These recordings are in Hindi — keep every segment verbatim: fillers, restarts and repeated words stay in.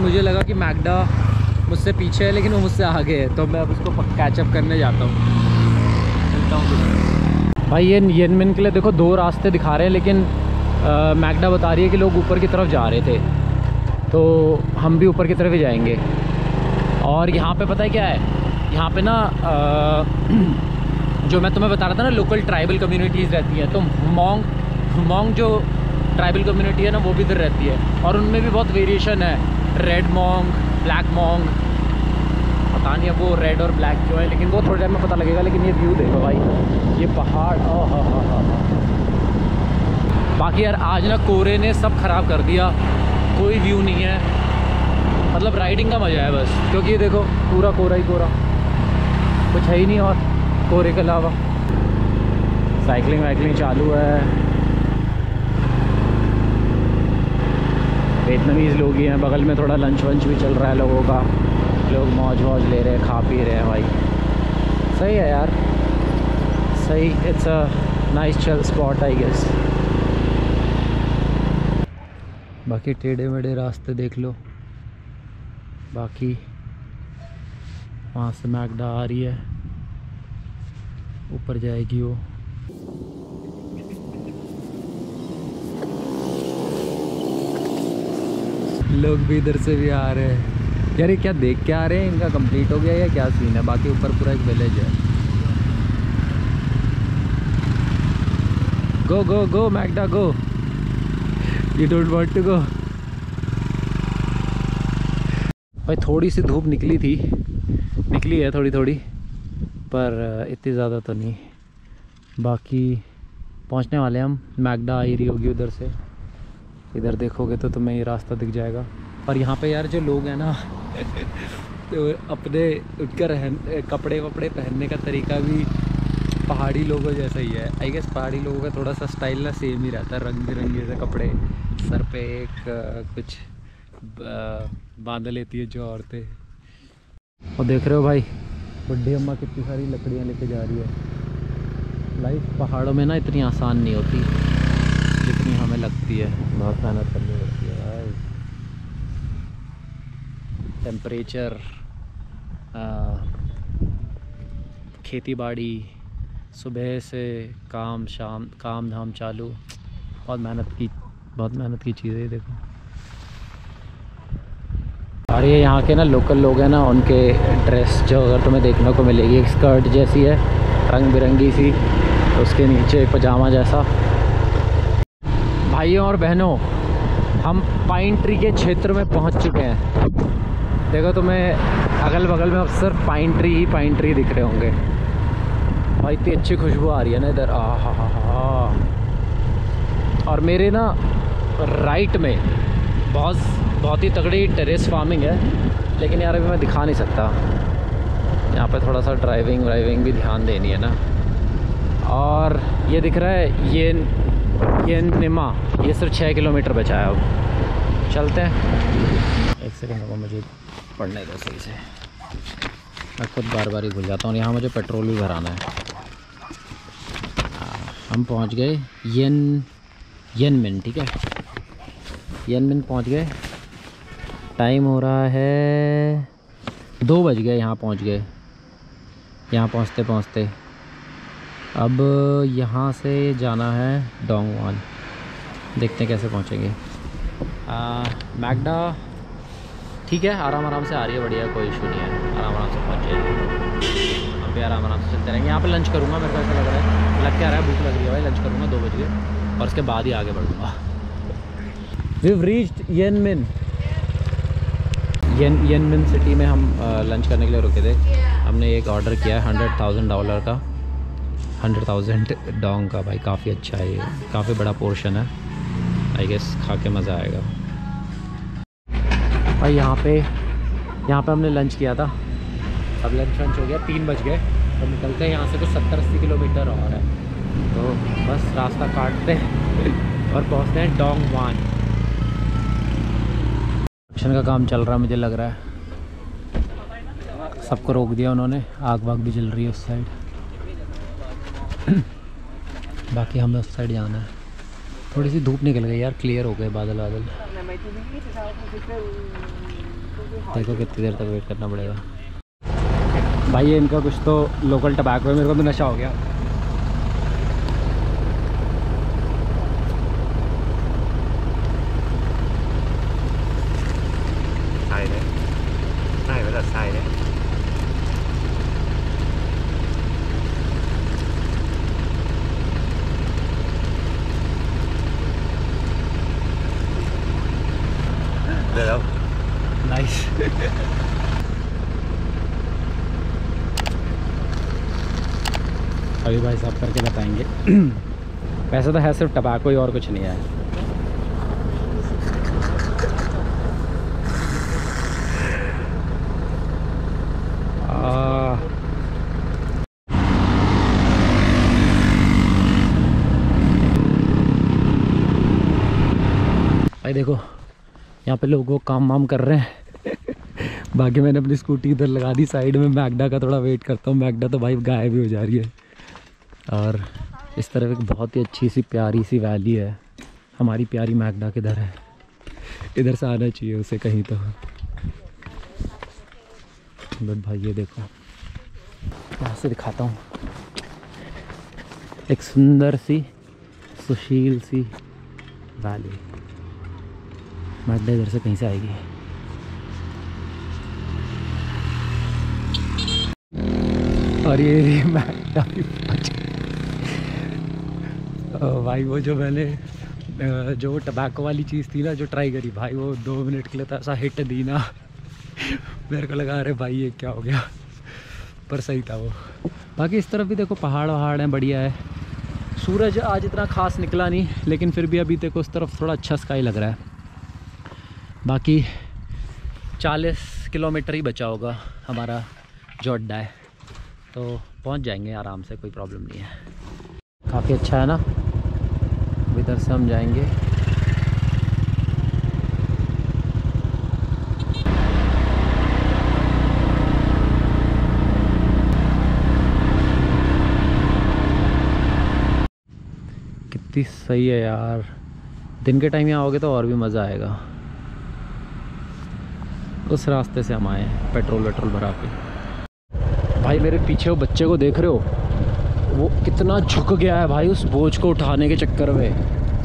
मुझे लगा कि मैकडा मुझसे पीछे है लेकिन वो मुझसे आगे है, तो मैं अब उसको कैचअप करने जाता हूँ, चलता हूँ। भाई ये येनमिन के लिए देखो दो रास्ते दिखा रहे हैं, लेकिन मैकडा बता रही है कि लोग ऊपर की तरफ जा रहे थे, तो हम भी ऊपर की तरफ ही जाएंगे। और यहाँ पे पता है क्या है, यहाँ पे ना आ, जो मैं तुम्हें बता रहा था ना, लोकल ट्राइबल कम्युनिटीज़ रहती हैं, तो मोंग मोंग जो ट्राइबल कम्युनिटी है ना वो भी इधर रहती है, और उनमें भी बहुत वेरिएशन है, रेड मोंग, ब्लैक मोंग, पता नहीं अब वो रेड और ब्लैक जो है, लेकिन वो थोड़ी टाइम में पता लगेगा। लेकिन ये व्यू देखो भाई, ये पहाड़, ओह हा हा हा। बाकी यार आज ना कोहरे ने सब ख़राब कर दिया, कोई व्यू नहीं है, मतलब राइडिंग का मज़ा है बस, क्योंकि ये देखो पूरा कोहरा ही कोहरा, कुछ है ही नहीं और कोहरे के अलावा। साइकिलिंग वाइकलिंग चालू है, वियतनामीज़ लोग ही हैं, बगल में थोड़ा लंच वंच भी चल रहा है लोगों का, लोग मौज वौज ले रहे हैं, खा पी रहे हैं भाई, सही है यार, सही। It's a nice chill spot I guess. बाकी टेढ़े मेढ़े रास्ते देख लो, बाकी वहाँ से मैकडा आ रही है, ऊपर जाएगी वो। लोग भी इधर से भी आ रहे हैं यार, ये क्या देख के आ रहे हैं, इनका कंप्लीट हो गया या क्या सीन है। बाकी ऊपर पूरा एक विलेज है। Go go go Magda go, you don't want to go. भाई थोड़ी सी धूप निकली थी, निकली है थोड़ी थोड़ी, पर इतनी ज़्यादा तो नहीं। बाकी पहुंचने वाले हम, मैकडा आ ही रही होगी उधर से, इधर देखोगे तो तुम्हें ये रास्ता दिख जाएगा। और यहाँ पे यार जो लोग हैं ना तो अपने उनका रहन कपड़े वपड़े पहनने का तरीका भी पहाड़ी लोगों जैसा ही है आई गेस। पहाड़ी लोगों का थोड़ा सा स्टाइल ना सेम ही रहता है, रंग बिरंगे से कपड़े, सर पे एक आ, कुछ बांध लेती है जो औरतें। और देख रहे हो भाई बुढ़ी अम्मा कितनी सारी लकड़ियाँ लेके जा रही है। लाइफ पहाड़ों में ना इतनी आसान नहीं होती जितनी हमें लगती है, बहुत मेहनत करनी पड़ती है भाई। टेम्परेचर, खेती बाड़ी, सुबह से काम शाम काम धाम चालू, बहुत मेहनत की बहुत मेहनत की चीज़ है देखो। और ये यहाँ के ना लोकल लोग हैं ना, उनके ड्रेस जो अगर तुम्हें देखने को मिलेगी, एक स्कर्ट जैसी है रंग बिरंगी सी, उसके नीचे पजामा जैसा। भाइयों और बहनों, हम पाइन ट्री के क्षेत्र में पहुंच चुके हैं। देखो तुम्हें अगल बगल में अब सिर्फ पाइन ट्री ही पाइन ट्री दिख रहे होंगे। भाई इतनी अच्छी खुशबू आ रही है ना इधर, आ हा हा हा। और मेरे ना राइट में बहुत बहुत ही तगड़ी टेरेस फार्मिंग है, लेकिन यार अभी मैं दिखा नहीं सकता। यहाँ पे थोड़ा सा ड्राइविंग वाइविंग भी ध्यान देनी है ना। और ये दिख रहा है ये ये निमा, ये सिर्फ छः किलोमीटर बचा है। अब चलते हैं। एक सेकंड रुको, मुझे पढ़ने दो सही से, मैं खुद बार बार ही भूल जाता हूँ। यहाँ मुझे पेट्रोल भी भराना है। हम पहुँच गए येन येनमिन, ठीक है, येनमिन पहुँच गए। टाइम हो रहा है दो बज गए, यहाँ पहुँच गए। यहाँ पहुँचते पहुँचते अब यहाँ से जाना है डोंगवान, देखते हैं कैसे पहुँचेंगे। मैकडा ठीक है, आराम आराम से आ रही है, बढ़िया, कोई इशू नहीं है, आराम आराम से पहुँच जाएगी। हम भी आराम आराम से चलते रहेंगे। यहाँ पे लंच करूँगा, मेरे को ऐसा लग रहा है, लग क्या रहा है, भूख लग रही है भाई। लंच करूँगा दो बज गए, और उसके बाद ही आगे बढ़ूँगा। We reached Yen Minh. Yen Yen Minh city में हम लंच करने के लिए रुके थे। हमने एक ऑर्डर किया है हंड्रेड थाउजेंड डॉलर का, हंड्रेड थाउजेंड डोंग का। भाई काफ़ी अच्छा है, ये काफ़ी बड़ा पोर्शन है, आई गेस खा के मज़ा आएगा। भाई यहाँ पे यहाँ पे हमने लंच किया था, अब लंच वंच हो गया, तीन बज गए, तो निकलते हैं यहाँ से कुछ सत्तर अस्सी किलोमीटर और है, तो बस रास्ता काटते हैं और पहुँचते हैं डोंगवान। एक्शन का काम चल रहा है, मुझे लग रहा है सबको रोक दिया उन्होंने, आग वाग भी जल रही है उस साइड। बाकी हमें उस साइड जाना है। थोड़ी सी धूप निकल गई यार, क्लियर हो गए बादल बादल। देखो कितनी देर तक वेट करना पड़ेगा भाई। ये इनका कुछ तो लोकल टबैको है, मेरे को तो नशा हो गया। नाइस। अभी भाई साहब करके बताएंगे। वैसे तो है सिर्फ टबैको ही और कुछ नहीं है। आ... भाई देखो यहाँ पे लोग वो काम वाम कर रहे हैं। बाकी मैंने अपनी स्कूटी इधर लगा दी साइड में। मैगडा का थोड़ा वेट करता हूँ। मैगडा तो भाई गायब भी हो जा रही है। और इस तरफ एक बहुत ही अच्छी सी प्यारी सी वैली है। हमारी प्यारी मैगडा किधर है? इधर से आना चाहिए उसे कहीं तो। बट भाई ये देखो, यहाँ से दिखाता हूँ एक सुंदर सी सुशील सी वैली। मैगडा इधर से कहीं से आएगी। और ये मैगडा भी भाई, वो जो मैंने जो टबैको वाली चीज़ थी ना जो ट्राई करी भाई, वो दो मिनट के लिए तो ऐसा हिट दी ना, मेरे को लगा अरे भाई ये क्या हो गया। पर सही था वो। बाकी इस तरफ भी देखो पहाड़ वहाड़ हैं, बढ़िया है। सूरज आज इतना खास निकला नहीं, लेकिन फिर भी अभी देखो उस तरफ थोड़ा अच्छा स्काई लग रहा है। बाकी चालीस किलोमीटर ही बचा होगा हमारा जो अड्डा है, तो पहुंच जाएंगे आराम से, कोई प्रॉब्लम नहीं है। काफ़ी अच्छा है ना। इधर से हम जाएंगे। कितनी सही है यार। दिन के टाइम यहाँ आओगे तो और भी मज़ा आएगा। उस रास्ते से हम आए पेट्रोल वेट्रोल भरा के। भाई मेरे पीछे वो बच्चे को देख रहे हो, वो कितना झुक गया है भाई उस बोझ को उठाने के चक्कर में।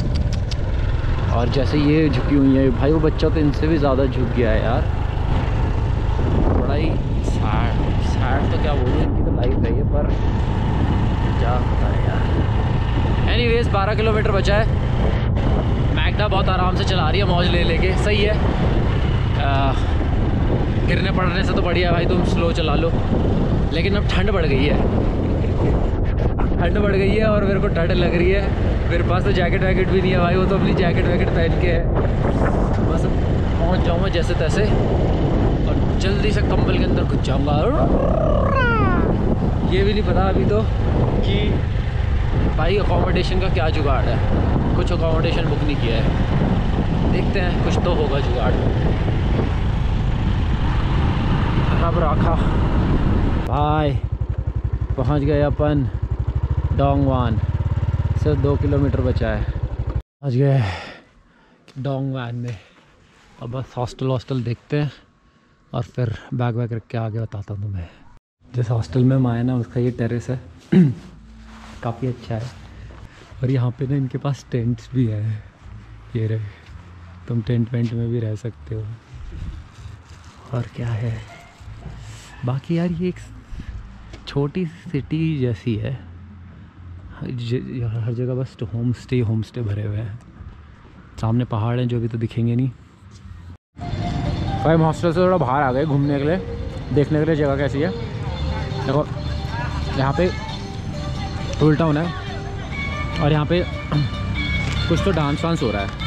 और जैसे ये झुकी हुई है भाई, वो बच्चा तो इनसे भी ज़्यादा झुक गया है यार। बड़ा ही सैड सैड तो क्या बोलूँ, इनकी तो लाइफ है ये, पर क्या पता है यार। एनीवेज बारह किलोमीटर बचा है। मैगडा बहुत आराम से चला रही है, मौज ले लेके, सही है। आ, गिरने पड़ने से तो बढ़िया भाई तुम स्लो चला लो। लेकिन अब ठंड बढ़ गई है, ठंड बढ़ गई है और मेरे को ठंड लग रही है। मेरे पास तो जैकेट वैकेट भी नहीं है भाई, वो तो अपनी जैकेट वैकेट पहन के है। बस पहुंच जाऊँ मैं जैसे तैसे और जल्दी से कंबल के अंदर घुस जाऊँगा। ये भी नहीं पता अभी तो कि भाई अकोमोडेशन का क्या जुगाड़ है। कुछ अकोमोडेशन बुक नहीं किया है, देखते हैं कुछ तो होगा जुगाड़। अब रखा भाई, पहुंच गए अपन डोंगवान। सिर्फ दो किलोमीटर बचा है, पहुंच गए डोंगवान में। अब बस हॉस्टल हॉस्टल देखते हैं और फिर बैग वैग रख के आगे बताता हूँ तुम्हें। जिस हॉस्टल में हम आए ना उसका ये टेरेस है। काफ़ी अच्छा है। और यहाँ पे ना इनके पास टेंट्स भी है, ये रहे, तुम टेंट वेंट में भी रह सकते हो। और क्या है बाकी यार, ये एक छोटी सिटी जैसी है। हर जगह बस होम स्टे होम स्टे भरे हुए हैं। सामने पहाड़ हैं जो भी तो दिखेंगे नहीं। भाई हम हॉस्टल से थोड़ा बाहर आ गए घूमने के लिए, देखने के लिए जगह कैसी है। देखो यहाँ पे टोल टाउन है और यहाँ पे कुछ तो डांस वांस हो रहा है।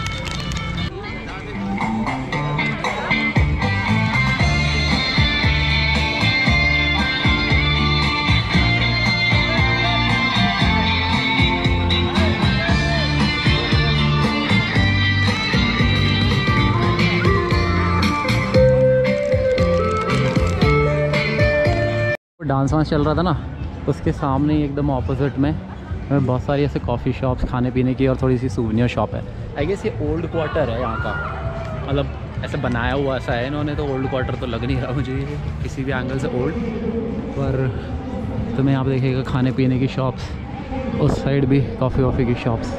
डांस वांस चल रहा था ना, उसके सामने ही एकदम ऑपोजिट में बहुत सारी ऐसे कॉफ़ी शॉप्स खाने पीने की और थोड़ी सी सूवेनियर शॉप है। आई गेस ये ओल्ड क्वार्टर है यहाँ का, मतलब ऐसे बनाया हुआ सा है इन्होंने, तो ओल्ड क्वार्टर तो लग नहीं रहा मुझे ये किसी भी एंगल से ओल्ड। पर तुम्हें यहाँ पे देखेगा खाने पीने की शॉप्स, उस साइड भी कॉफ़ी वॉफ़ी की शॉप्स,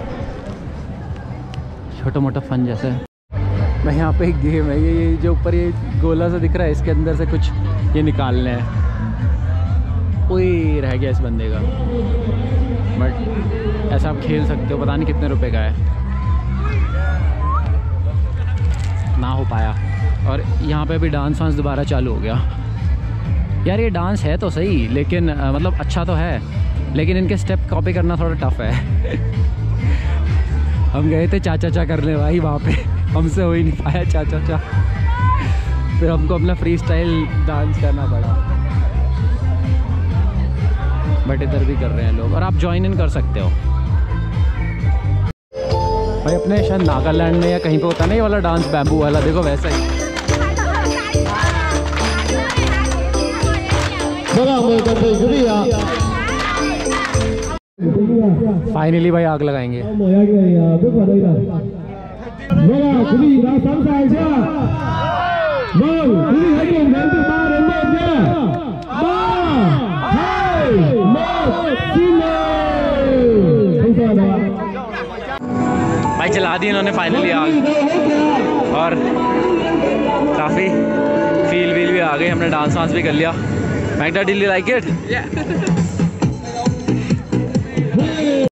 छोटा मोटा फन जैसा है। मैं यहाँ पे एक गेम है, ये ये जो ऊपर ये गोला सा दिख रहा है, इसके अंदर से कुछ ये निकालना है। कोई रह गया इस बंदे का, बट ऐसा आप खेल सकते हो, पता नहीं कितने रुपए का है, ना हो पाया। और यहाँ पे भी डांस वांस दोबारा चालू हो गया। यार ये डांस है तो सही, लेकिन आ, मतलब अच्छा तो है, लेकिन इनके स्टेप कॉपी करना थोड़ा टफ है। हम गए थे चाचा चा करने भाई वहाँ पे, हमसे हो ही नहीं पाया चाचा चा, फिर हमको अपना फ्री स्टाइल डांस करना पड़ा। बट इधर भी कर रहे हैं लोग, और आप ज्वाइन इन कर सकते हो भाई। अपने शायद नागालैंड में या कहीं पे होता नहीं वाला डांस, बैम्बू वाला, देखो वैसा ही। फाइनली भाई आग लगाएंगे। भाई जला दी इन्होंने फाइनली आग, और काफ़ी फील वील भी आ गई, हमने डांस वांस भी कर लिया। Magda, did you like it?